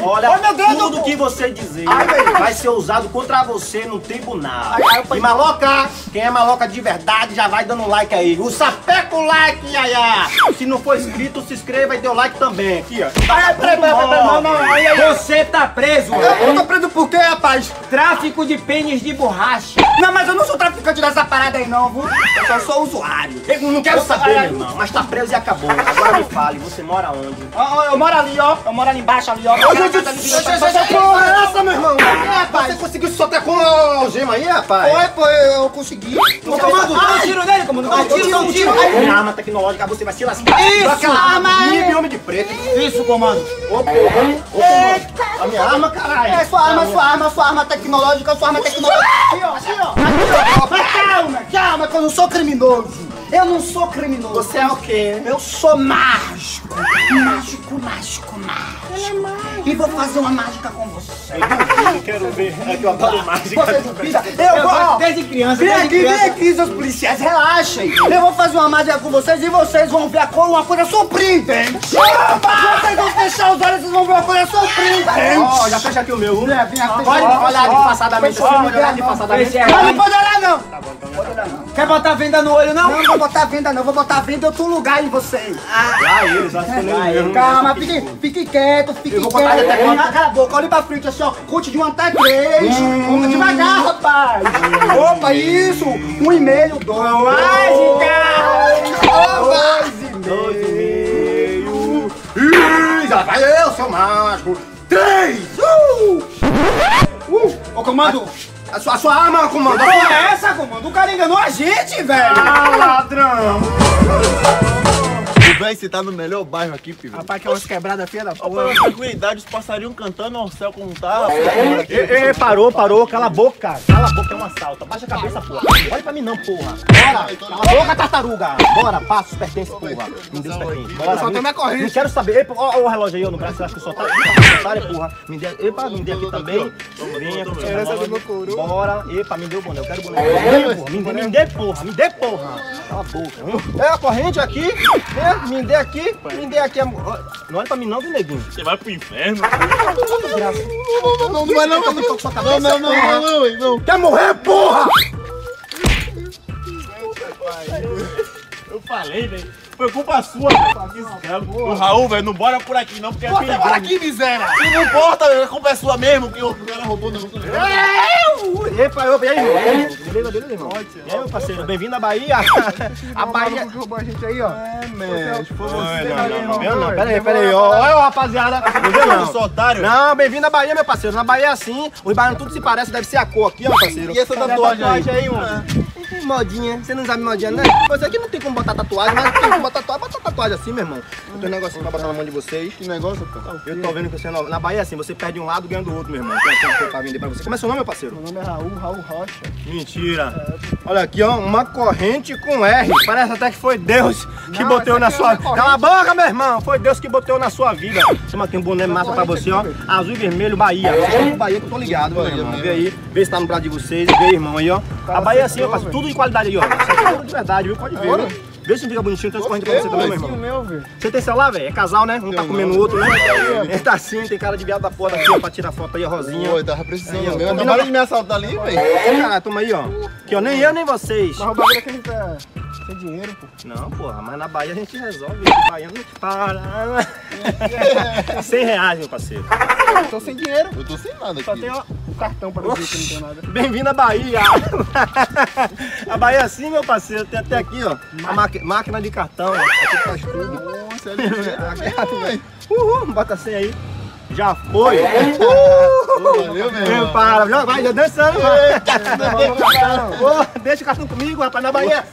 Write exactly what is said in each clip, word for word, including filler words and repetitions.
Olha, oh, meu Deus, tudo eu... que você dizer Ai, vai ser usado contra você no tribunal. Ai, ai, e maloca, quem é maloca de verdade já vai dando like aí. O sapeca o like, Yaya. Se não for inscrito, se inscreva e dê o like também. Aqui, ó. Ai, peraí, peraí, peraí, não, não, ai, ai. Você tá preso! Eu tô preso por quê, rapaz? Tráfico de pênis de borracha! Não, mas eu não sou traficante dessa parada aí não, viu? Eu só sou usuário. Eu não quero saber, meu irmão. Mas tá preso e acabou. Agora me fale, você mora onde? Ó, ó, eu moro ali, ó. Eu moro ali embaixo, ali, ó. Ô, gente, que porra é essa, meu irmão? É, rapaz. Você conseguiu se soltar com a algema aí, rapaz? Foi, pô, eu consegui. Ô, comando, dá um tiro nele, comando! Dá um tiro, dá um tiro! Minha arma tecnológica, você vai se lascar. Isso, aquela arma arma aí. minha de homem de preto. Isso, comando! Ô, porra. Ô, comando. A minha arma, caralho. É, sua arma, sua arma, sua arma tecnológica, sua arma tecnológica. Aqui, ó, aqui, ó. Aqui, ó. Mas calma, calma, que eu não sou criminoso. Eu não sou criminoso. Você é o quê? Eu sou mágico. Mágico, mágico, mágico. Ele é mágico. E vou fazer uma mágica com você. Eu quero ver. É que eu adoro mágica. Você duvida? Eu vou. Desde criança, Vem desde aqui, vem criança! aqui, seus policiais, relaxem. Eu vou fazer uma mágica com vocês e vocês vão ver a cor, uma coisa surpreendente. Vocês vão fechar os olhos e vocês vão ver uma coisa surpreendente. Ó, já fecha aqui o meu. É, vem aqui. Pode olhar disfarçadamente, Ó, assim, pode olhar não, disfarçadamente. Esse é- Mas não pode olhar, não. Quer botar venda no olho, não? Não, não vou botar venda, não. Vou botar venda em outro lugar em vocês. Lá eles, acho que nem o meu. Calma, fique, fique quieto, fique Eu vou quieto. botar até quanto? Cala a boca, olha pra frente assim, ó. Conte de um até três. Vamos devagar, rapaz. Opa, isso. Um e meio, dois. Mágica! Dois e Dois e meio. meio. Ih, já vai eu, seu mágico. Três. Uh! Uh! Ô, comando! A sua, a sua arma, comando. Que porra é essa, comando? O cara enganou a gente, velho! Ah, ladrão. Véi, você tá no melhor bairro aqui, filho. Rapaz, que é umas quebradas feias da Ó, porra. pela tranquilidade, os passarinhos cantando ao céu como tá, rapaz. Ei, ei, parou, parou. Cala a boca. Cala a boca, é um assalto. Abaixa a cabeça, porra. Olha pra mim não, porra. Bora. Cala a boca, tartaruga. Bora, passa os pertences, porra. Me dê os pertences. Bora. Só tem minha corrente. Não quero saber. Ei, ó, ó, o relógio aí, ó, no braço. Você acha que eu sou otário? Otário, porra. Me dê, epa, me dê aqui também. Venha com o seu relógio. Bora. Epa, me dê o boné. Eu quero o boné. Porra. Me dê, me dê, porra. Me dê, porra. Cala a boca. É a corrente aqui. É, me dê aqui. Me dê aqui. Amor. Não olha pra mim não, viu, neguinho? Você vai pro inferno. Não, não, não vai não. Não, não, não, não, não, não. Quer morrer, porra? Eu falei, velho. Foi culpa sua, velho. O Raul, velho, não bora por aqui não, porque é perigoso. Bora aqui, miséria. Se não importa, velho, a culpa é sua mesmo, que o cara roubou não. Epa, eu, e aí, irmão? Beleza, beleza, irmão? E aí, meu parceiro, bem-vindo à Bahia. A Bahia... Roubou a gente aí, ó. É, man, se fosse você, Não, não, não, velho. não, pera aí, pera aí, ó, olha, rapaziada. Não viu, Eu não? sou otário. Não, bem-vindo à Bahia, meu parceiro. Na Bahia é assim, os baianos tudo se parece, deve ser a cor aqui, ó, meu parceiro. E essa Cadê a tatuagem aí? aí, mano? Modinha, você não sabe modinha, né? Você aqui não tem como botar tatuagem, mas tem como botar tatuagem, bota tatuagem assim, meu irmão. Eu tenho um negocinho pra botar na mão de vocês. Que negócio, pô. Eu tô vendo que você na Bahia é assim, você perde um lado, ganha do outro, meu irmão. Tem uma coisa pra vender pra você. Como é seu nome, meu parceiro? Meu nome é Raul, Raul Rocha. Mentira. Olha aqui, ó, uma corrente com R. Parece até que foi Deus que Não, botou essa na aqui é sua uma vida. corrente. Cala a boca, meu irmão. Foi Deus que botou na sua vida. Toma aqui um boné massa pra você, ó. Azul e vermelho, Bahia. Vocês estão com Bahia que eu tô ligado, meu irmão. Vê aí, vê se tá no prato de vocês. Vê aí, irmão, aí, ó. A Bahia é assim, ó, parceiro. Tudo de qualidade aí, ó. Isso aqui é tudo de verdade, viu? Pode ver, viu? Vê se fica bonitinho, tem as correntes pra você também, meu irmão. meu, velho. Você tem celular, velho? É casal, né? Um tá comendo o outro, né? Ele tá assim, tem cara de viado da porra aqui, ó, pra tirar foto aí, a rosinha. Oi, tava precisando Aí, ó. mesmo. Acabaram de me assaltar ali, velho. Ô, cara, toma aí, ó. Que ó, nem eu, nem vocês. Mas o bagulho é que a gente tá sem dinheiro, pô. Não, porra, mas na Bahia a gente resolve. O baiano para. cem reais, meu parceiro. Eu tô sem dinheiro. Eu tô sem nada Só aqui. tem ó, o cartão pra dizer que não tem nada. Bem-vindo à Bahia. A Bahia é assim, meu parceiro. Tem até aqui, ó, a maqui- máquina de cartão. Ó. Aqui faz tudo. Nossa, é ligeiro, velho. Uhul, bota cem aí. Já foi. Valeu, meu Meu, irmão. para, já vai, já dançando. vai. Ô, deixa o cartão comigo, rapaz, na Bahia.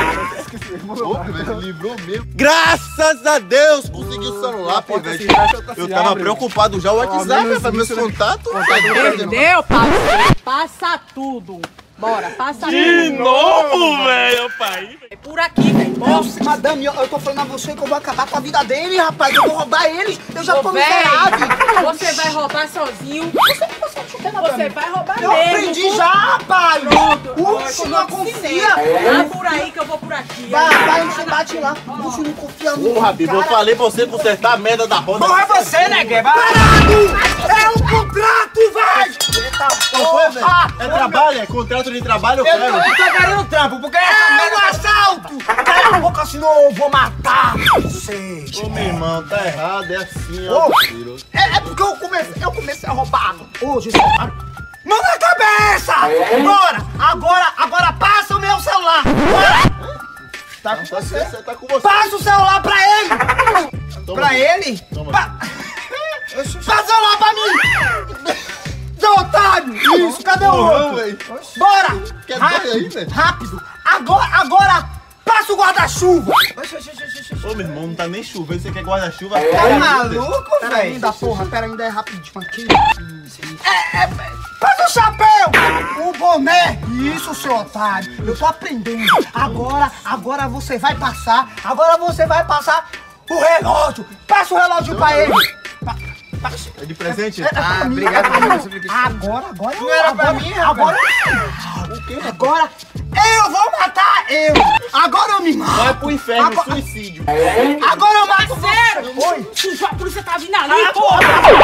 Pô, velho, livrou mesmo. Graças a Deus, consegui o celular, pô, velho. Eu tava preocupado já, o WhatsApp, velho, meus contatos. Entendeu, parceiro? Passa tudo. Bora, passa De tudo. novo, velho, pai. É por aqui, velho. Bora. Nossa, madame, eu, eu tô falando a você que eu vou acabar com a vida dele, rapaz. Eu vou roubar eles. Eu já Ô, tô véi, miserável. você vai roubar sozinho. Você, você Oxe, o que é nada pra Você mim? vai roubar Eu mesmo. aprendi já, pai. Oxe, não confia. Vai por aí que eu vou por aqui. Vai, vai, a gente bate lá. Oxe, não confia no Porra, Bibo, eu falei pra você consertar a merda da roda. Porra, é você, né, Gué? Vai. É um contrato, vai! Qual foi, velho? É trabalho, é contrato de trabalho, eu Eu tô, quero. eu tô querendo trampo, porque essa É um merda... assalto! Cala a boca, senão eu vou matar vocês. Ô, meu irmão, tá errado, é assim, Ô. ó. Tiro. É, é porque eu comecei, eu comecei a roubar hoje, sabe? Mão na cabeça! Bora! Agora, agora passa o meu celular! Bora! Tá com você, você tá com você. Passa o celular pra ele! Toma, Pra ele? Toma. Pa... Passa o celular pra mim! Seu otário! Isso, cadê o Porrão, outro? velho. Bora! Quer Rápido, dois aí, velho? rápido! Agora, agora, passa o guarda-chuva! Ô, meu irmão, não tá nem chovendo, você quer guarda-chuva? Tá maluco, Pera velho? ainda, porra, pera ainda, é rapidinho aqui. É, é, passa o chapéu! O boné! Isso, seu otário! Eu tô aprendendo. Agora, agora você vai passar, agora você vai passar o relógio! Passa o relógio pra ele! Pa- passa- É de presente? É, é pra Ah, mim, obrigado é pra por mim. isso, obrigado. Agora, agora. Não era pra agora, mim, rapaz. agora. O quê? Agora. Eu vou matar eu! Agora eu me mato! Vai pro inferno, Agora- suicídio. Agora eu mato Parceiro! você! Oi! A polícia tá vindo ali, porra!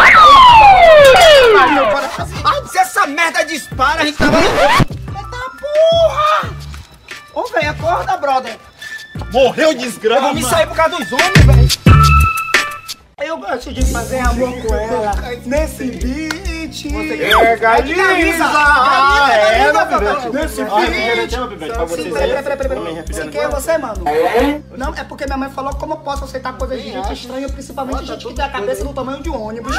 Ah, se essa merda dispara, a gente tava... Eita porra! Ô, velho, acorda, brother. Morreu, Eu desgrama. vou me sair por causa dos homens, velho. Eu gosto de fazer amor com ela nesse beat. É, galinha! Ah, é, Galinha, meu papai. Nesse Olha, beat. refrigerante, meu pivete, pra Sim, vocês peraí, aí. peraí, peraí, Tomem peraí. refrigerante. Quem é você, mano? Não, é porque minha mãe falou como eu posso aceitar coisas de gente estranha, principalmente gente que tem a cabeça do tamanho de um ônibus.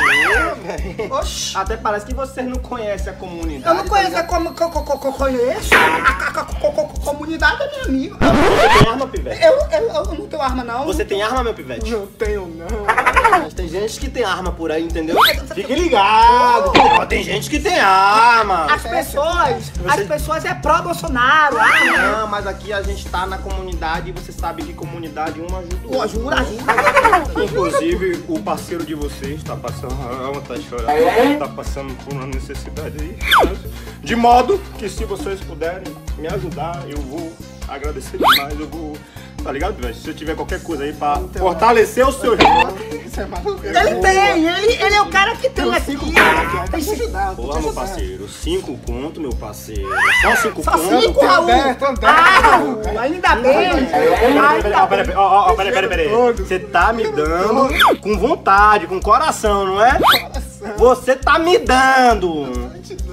Oxi. Até parece que vocês não conhecem a comunidade. Eu não conheço tá a como co- co- co- conheço. A, a- a- co- co- co- comunidade é minha amiga. ligado? Você tem arma, pivete? Eu, eu, eu não tenho arma, não. Você tem arma, meu pivete? Não tenho, não. Mas tem gente que tem arma por aí, entendeu? Fique ligado. Ó, tem gente que tem arma. As pessoas, as pessoas é pró-Bolsonaro. Ah, Não, mas aqui a gente tá na comunidade e você sabe que comunidade uma ajuda o pô, outro. jura, jura. Inclusive, o parceiro de vocês tá passando, a alma tá chorando, tá passando por uma necessidade aí. De modo que se vocês puderem me ajudar, eu vou agradecer demais, eu vou... Tá ligado, velho? Se eu tiver qualquer coisa aí pra fortalecer o seu irmão. Ele tem, ele, ele é o cara que tem aqui. Tem cinco. Porra, meu parceiro, cinco conto, meu parceiro. Só cinco Só conto. cinco, Raul. Ah, Raul, ainda bem. Ainda Ó, peraí, peraí, ó, ó, peraí, peraí, peraí. Você tá me dando com vontade, com coração, não é? Você tá me dando.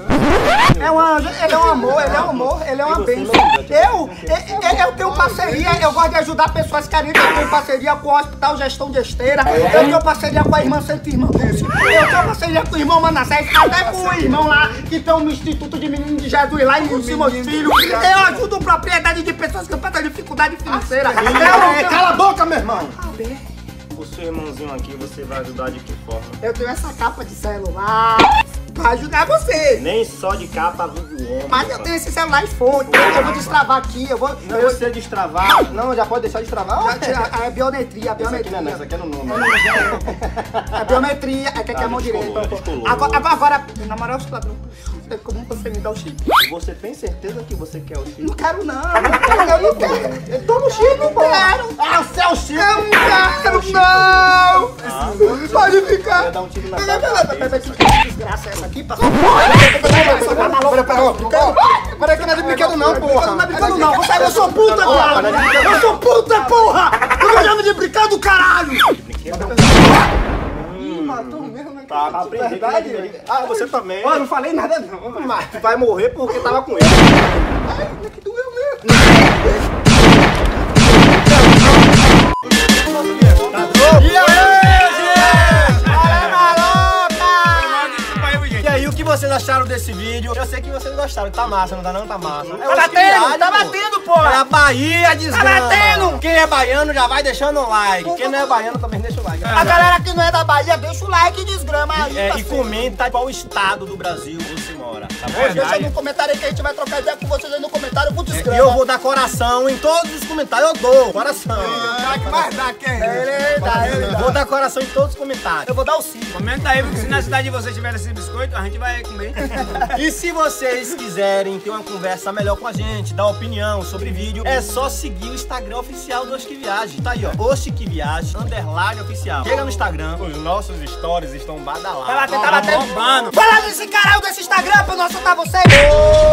É um anjo, ele é um amor, ele é um amor, ele é uma bênção. Eu, eu, eu tenho parceria, eu gosto de ajudar pessoas carentes, eu tenho parceria com o Hospital Gestão de Esteira, eu tenho parceria com a irmã Santa Irmã Dulce, eu tenho parceria com o irmão Manassés, até com o irmão lá que tem um Instituto de Menino de Jesus lá em Simões Filho. Eu ajudo propriedade de pessoas que passam dificuldade financeira. É, Eu, cala a boca, meu irmão. O seu irmãozinho aqui, você vai ajudar de que forma? eu tenho essa capa de celular pra ajudar você. Nem só de capa vive o homem. Mas eu tenho esse celular iPhone, eu vou destravar aqui, eu vou... Não, eu, você destravar. Não, já pode deixar de destravar. Já tira- a biometria, a Isso aqui não é, não, biometria. isso aqui é no número. A biometria, é que aqui Ah, é mão descolou, direita. descolou. Agora, agora, agora, na moral, ladrão, tem como você me dá o chip? Você tem certeza que você quer o chip? Não quero não, eu não quero. Eu tô no chip, não quero. Ah, o seu chip! Eu não quero, não. Pode ficar. Vai dar um tiro na Peraí, cara. peraí, peraí, que desgraça é essa aqui? Passou porra. Tá maluco? Peraí, que não é de brinquedo não, porra. Não é brinquedo não, você eu sou puta, cara. Eu sou puta, porra. Eu tô chamando de brinquedo, caralho. Matou mesmo, né? Tá, pra aprender. Verdade, que- velho. Ah, você também. Ó, eu não falei nada não. Mas tu vai morrer porque tava com ele. Ai, que doeu mesmo. E aí, gente? Fala, maloca! E aí, o que vocês acharam desse vídeo? Eu sei que vocês gostaram. Tá massa, não tá não? Tá massa. É Tá batendo, tá batendo, porra. É a Bahia, desgrama. Tá batendo. Quem é baiano já vai deixando o like. Quem não é baiano também deixa o like. A galera que não é da Bahia, deixa o like e desgrama aí. É, e parceiro. comenta qual estado do Brasil você mora. hora, tá bom? É, deixa no comentário aí que a gente vai trocar ideia com vocês aí no comentário com desgrama. E eu vou dar coração em todos os comentários, eu dou coração. Será que mais dá quem? Ele dá, ele dá. Vou dar coração em todos os comentários. Eu vou dar o sim. Comenta aí, porque se na cidade de vocês tiver esse biscoito, a gente vai comer. E se vocês quiserem ter uma conversa melhor com a gente, dar opinião sobre vídeo, é só seguir o Instagram oficial do Oxe Que Viagem. Tá aí, ó, Oxe Que Viagem, underline oficial. Chega no Instagram, os nossos stories estão badalados. Vai lá tentar bater. bombando. Vai lá nesse canal desse Instagram pra nós soltar vocês.